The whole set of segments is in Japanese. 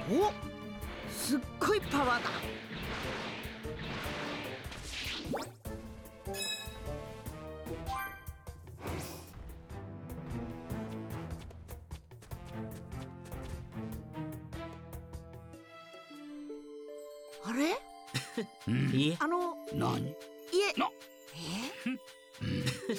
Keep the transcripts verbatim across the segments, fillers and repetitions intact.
お、すっごいパワーだ。あれ？ いえ、 あの、 何？ いえ、 なえ？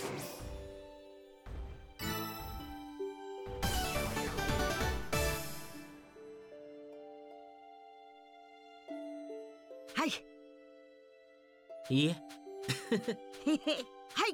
はい。 いえ。 へへ、はい。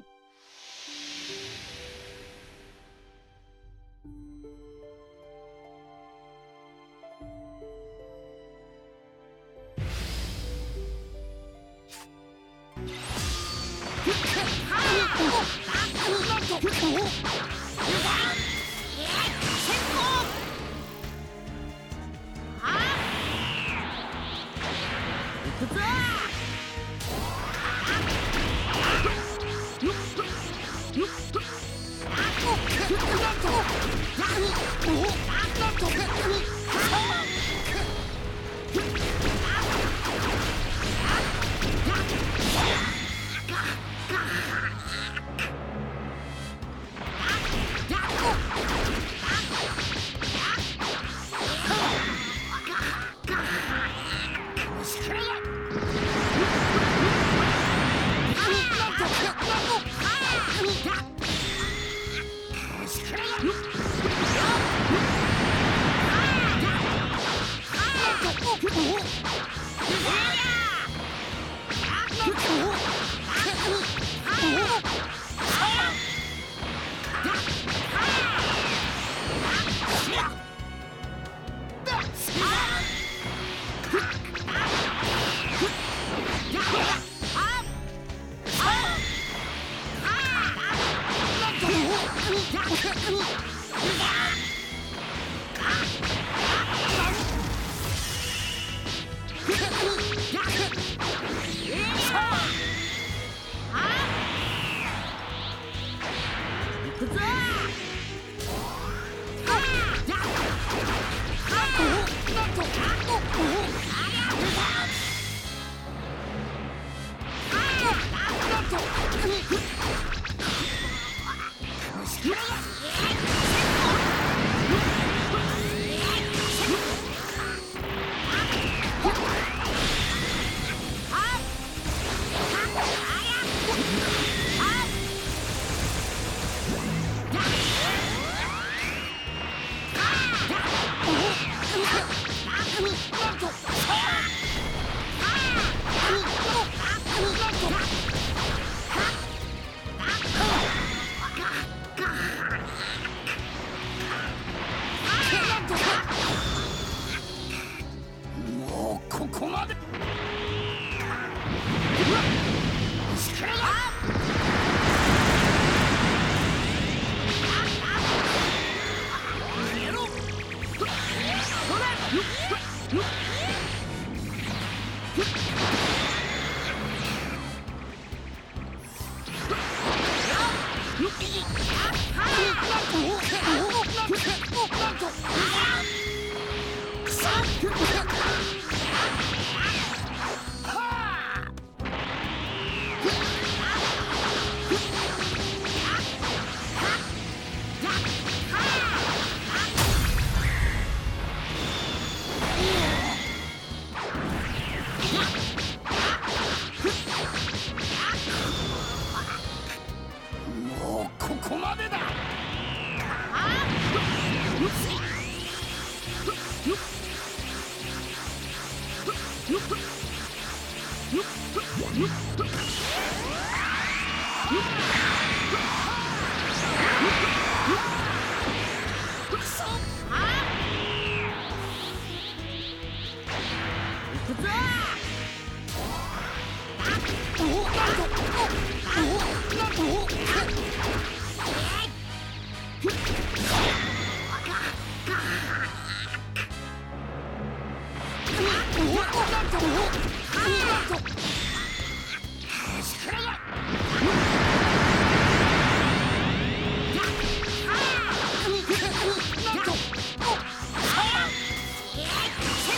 こ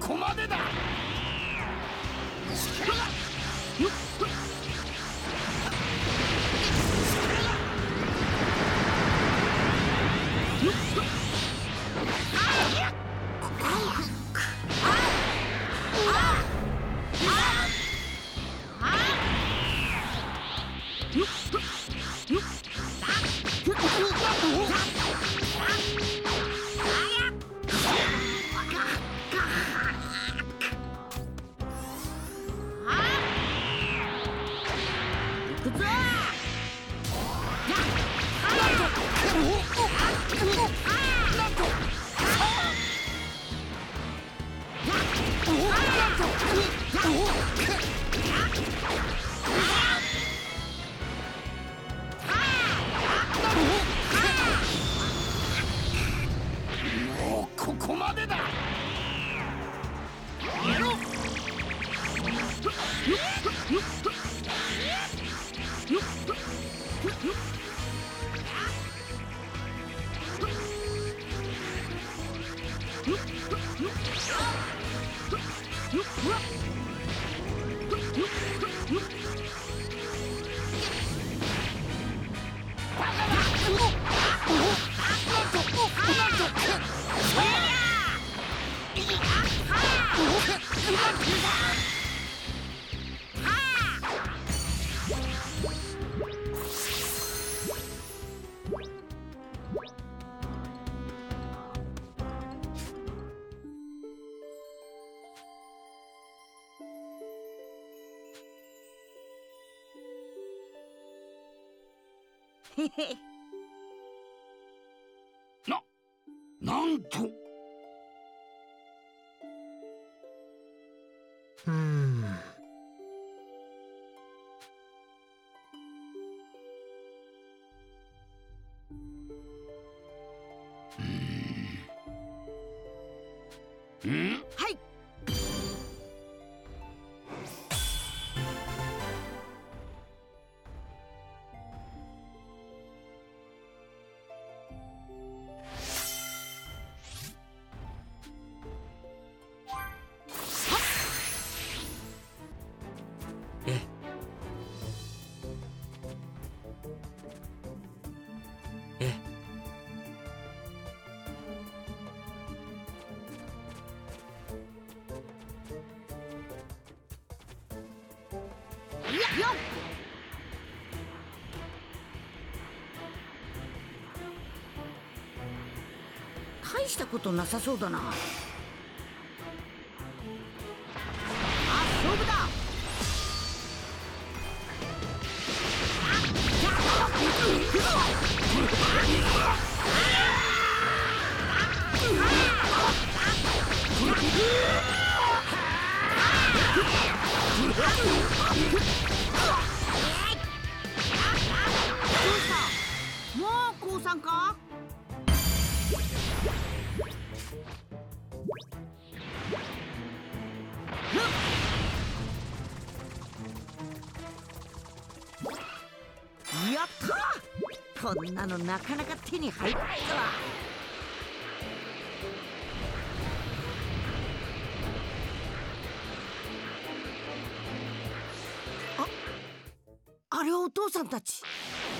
こまでだ。もうここまでだ。 へへ。 な、なんと。 うーん。 うん。 はい。大したことなさそうだな。あ、勝負だ。どうした？もう降参か？やったー！こんなのなかなか手に入らないぞ。あ、あれはお父さんたち。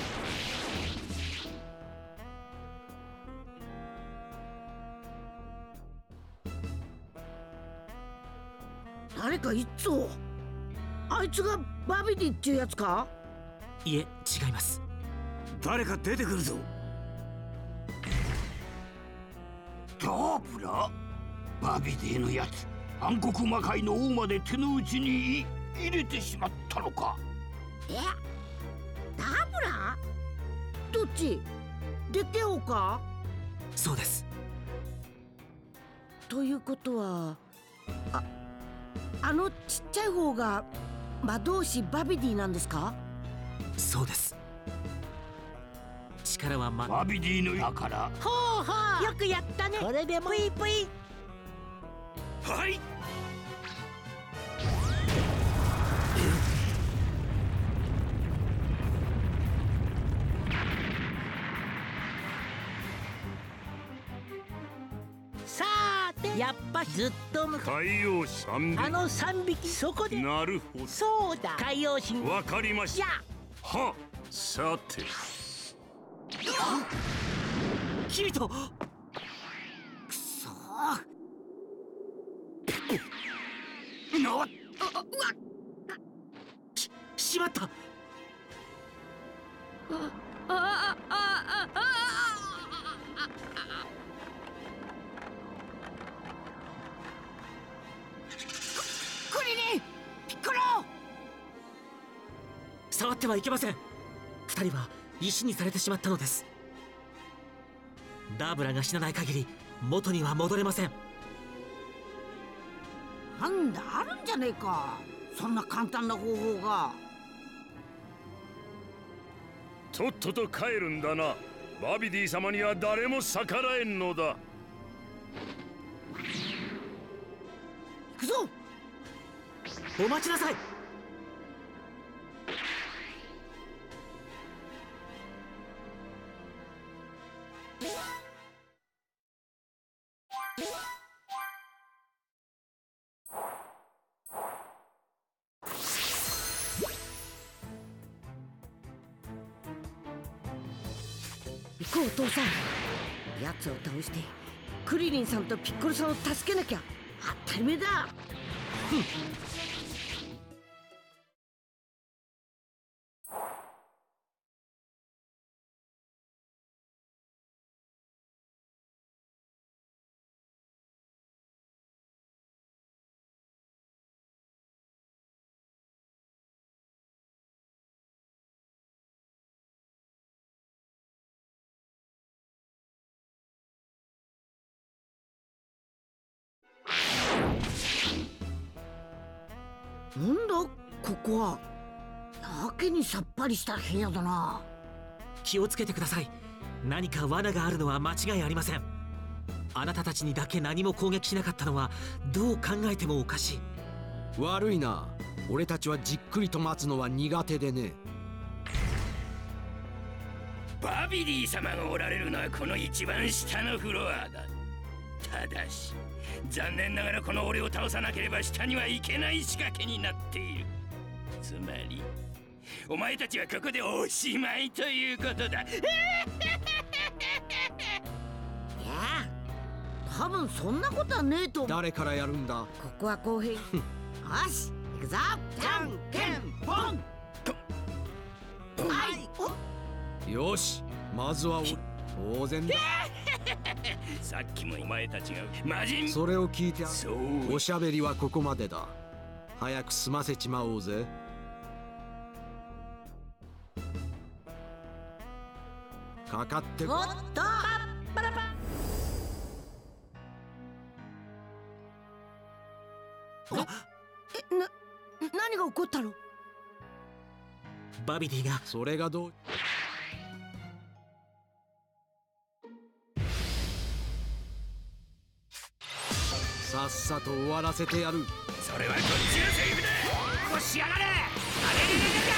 誰かいっつを。あいつがバビディっていうやつか？ いえ、違います。 誰か出てくるぞ。ダーブラ？バビディのやつ、暗黒魔界の王まで手の内に入れてしまったのか。 え？ダブラ？どっち？でっけえ方か？ そうです。 ということは、あ、あのちっちゃい方が魔導士バビディなんですか？ そうです。力はまバビディのやから。 ほうほう、よくやったね。これでもぷいぷい。 はい。 さってやっぱずっとむ海洋三匹。 あの三匹そこで。 なるほど。 そうだ海洋神。 わかりました。 じゃはさて君と。 くそーなっししまった。 あああああクリリンピッコロ触ってはいけません。二人は石にされてしまったのです。ダーブラが死なない限り元には戻れません。 なんだあるんじゃねえか、そんな簡単な方法が。 とっとと帰るんだな。バビディ様には誰も逆らえんのだ。 行くぞ。 お待ちなさい。 行こうお父さん。奴を倒してクリリンさんとピッコロさんを助けなきゃ当たり前だ。なんだここは。やけにさっぱりした部屋だな。 気をつけてください。何か罠があるのは間違いありません。あなたたちにだけ何も攻撃しなかったのはどう考えてもおかしい。 悪いな。俺たちはじっくりと待つのは苦手でね。 バビディ様がおられるのはこの一番下のフロアだ。ただし残念ながらこの俺を倒さなければ下には行けない仕掛けになっている。つまりお前たちはここでおしまいということだ。 いや多分そんなことはねえと。 誰からやるんだ。 ここは公平。よし行くぞ。じゃんけんぽん。はいよし、まずは俺。当然だ。 さっきもお前たちが魔人。 それを聞いてそうおしゃべりはここまでだ。早く済ませちまおうぜ。かかってこおっとパラパラ。えな何が起こったの。 バビディが。 それがどう。さっさと終わらせてやる。 それはこっちのセリフだ。こしやがれ。あれれれれれ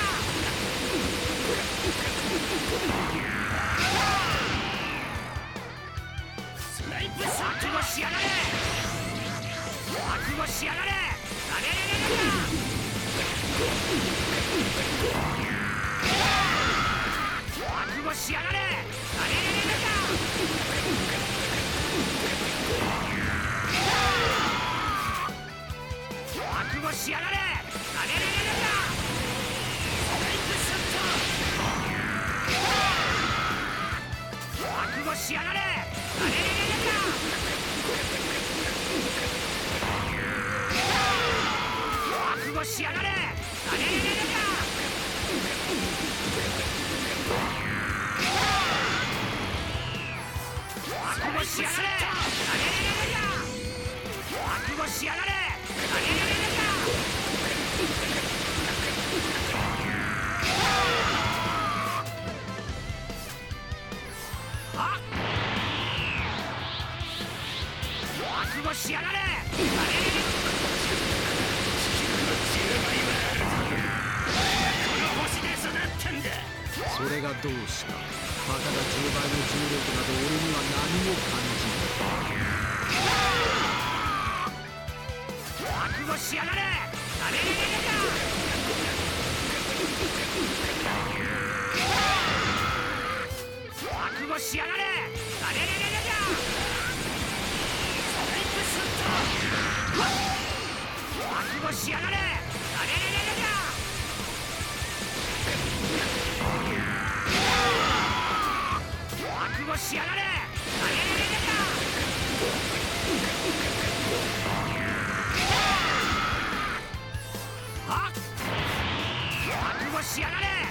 スナイプ覚悟しやがれ。覚悟しやがれ。あれれれれ覚悟しやがれ。あれれれれ覚悟しやがれ。あれれれれスナイプショット。覚悟しやがれ。あれれれれ覚悟しやがれ。あれれれれ覚悟しやがれ。あれれれれ覚悟しやがれ。あれれれれあ覚悟しやがれ。あれれれそれがどうした。たかがじゅうばいの重力など俺には何も感じない。 しやがれ。あれれれれれ覚悟しやがれ。あれれれれはっ覚悟しやがれ。あれれれれ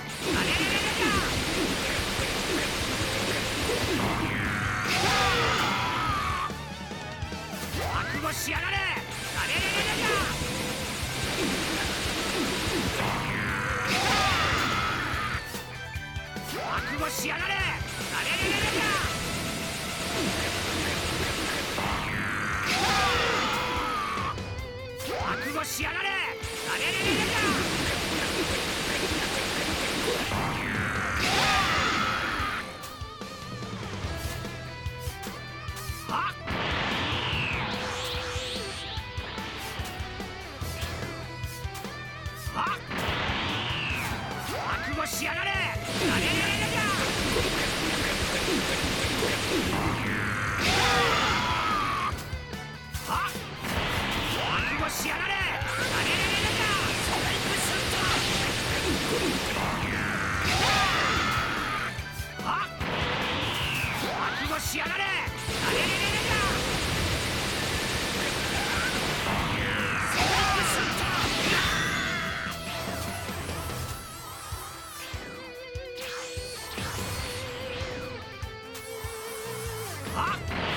覚悟しやがれ。あれれれれ覚悟しやがれ。あれれれれ覚悟しやがれ。あれれれれはっはっ覚悟しやがれ。あれれれれはっ覚悟しやがれ。あれれれれスライムシュート。はっ覚悟しやがれ。あれれれれスライムシュート。はっ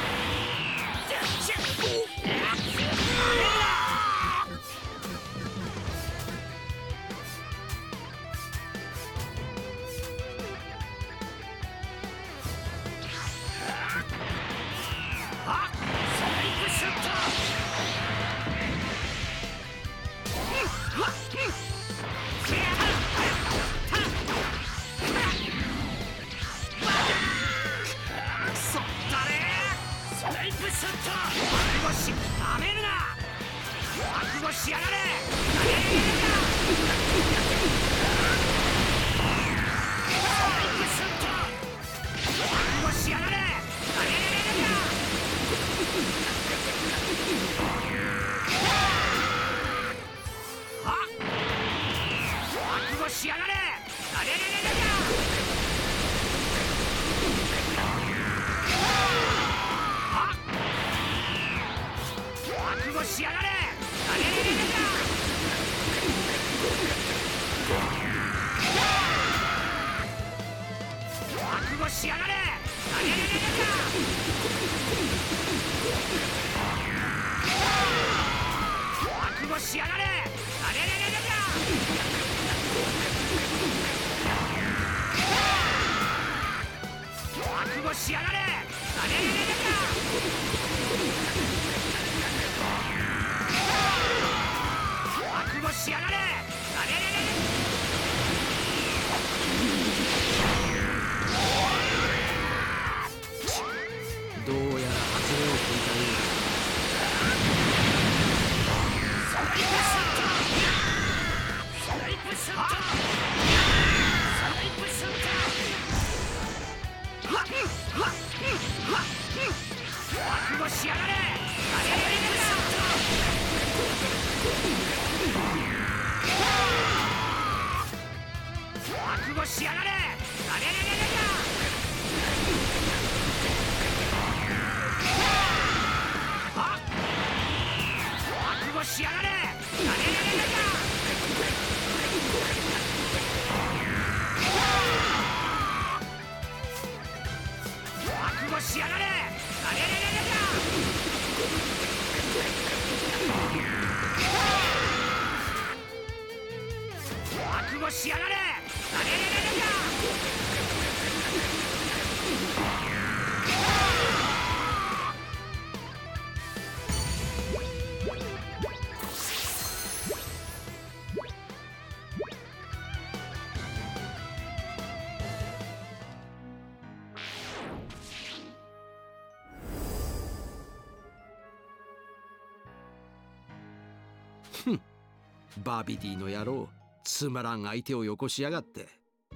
バビディの野郎、つまらん相手をよこしやがって。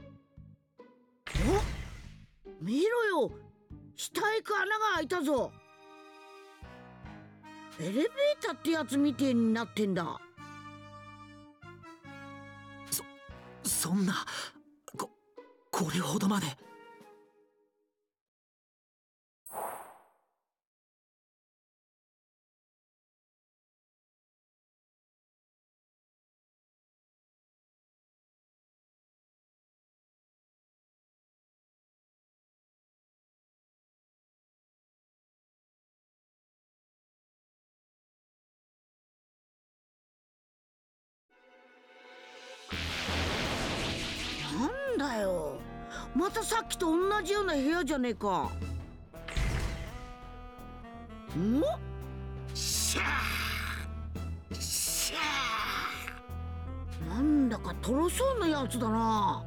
お、見ろよ、下へ行く穴が開いたぞ。エレベーターってやつみてえになってんだ。 そんなここれほどまで。 なんだよ、またさっきと同じような部屋じゃねえか。ん？ しゃーしゃなんだかとろそうなやつだな。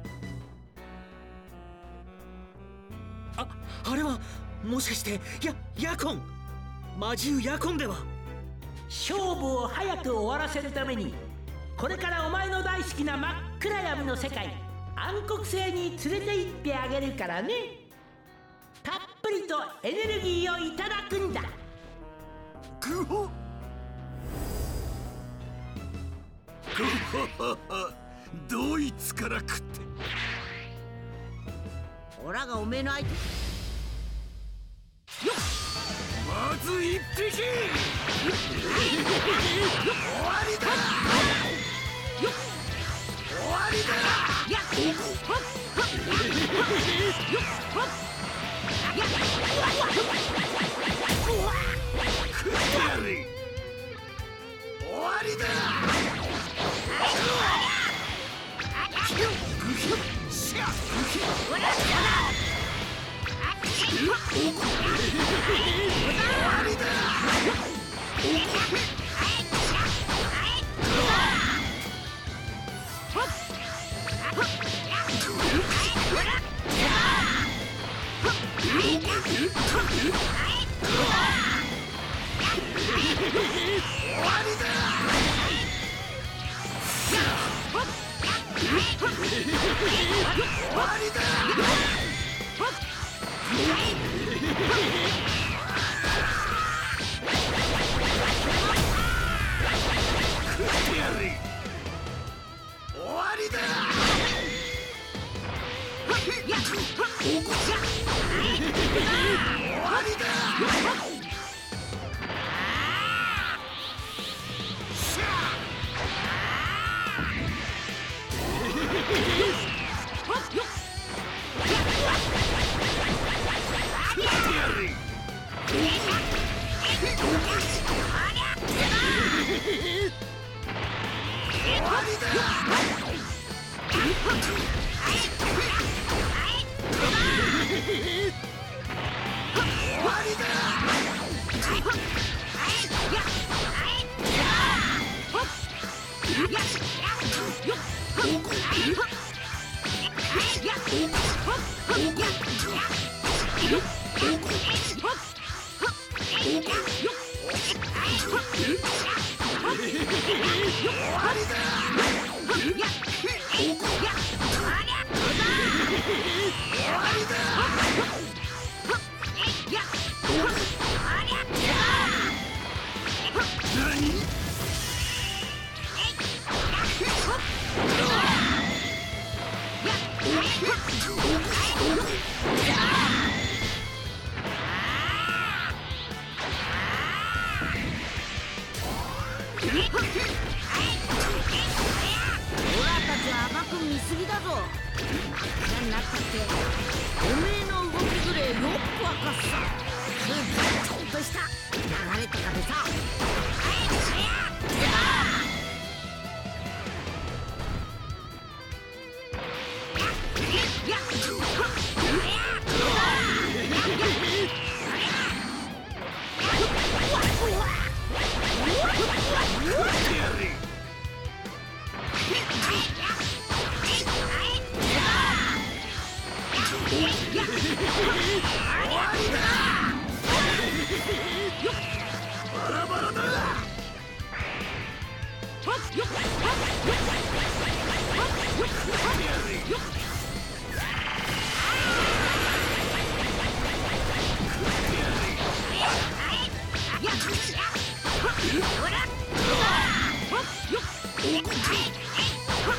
あ、あれはもしかしてやヤコン、魔獣ヤコンでは。 勝負を早く終わらせるために、これからお前の大好きな真っ暗闇の世界暗黒星に連れて行ってあげるからね。たっぷりとエネルギーをいただくんだ。 グホドイツから食って。 オラがおめえの相手。 まず一匹終わりだ終わりだ。 やっほっほっよっほっやっ食ってやれ。終わりだ。しゃ終わりだ。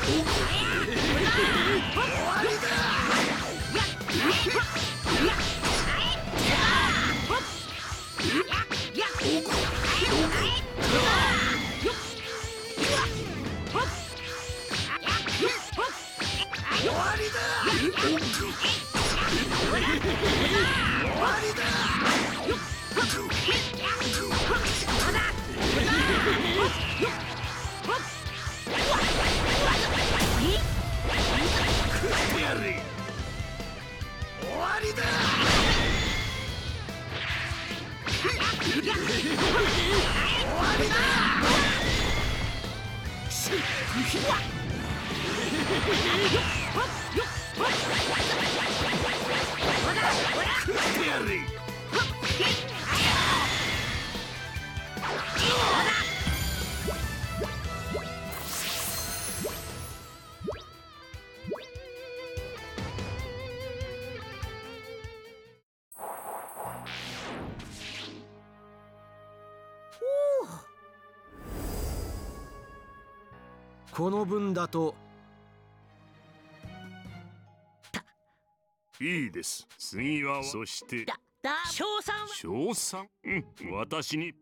この分だといいです。次はそしてだだ賞賛は賞賛、うん、私に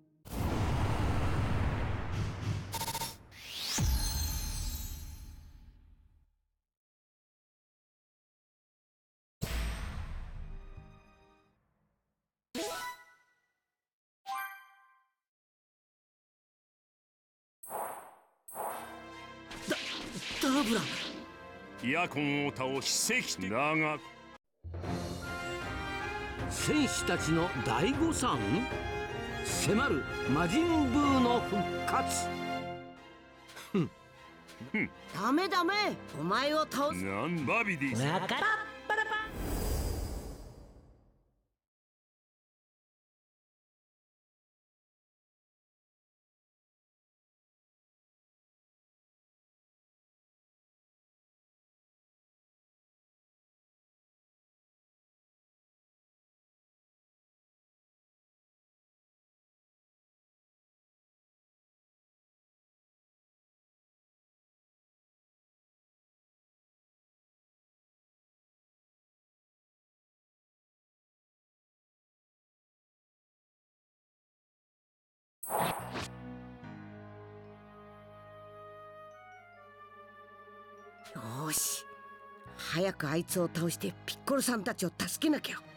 ダーブラ。 ヤコンを倒し奇跡だが戦士たちの大誤算、迫る魔人ブーの復活。 ダメダメ、お前を倒す。 なんバビディわからっぱらぱ。 よーし、早くあいつを倒してピッコロさんたちを助けなきゃ。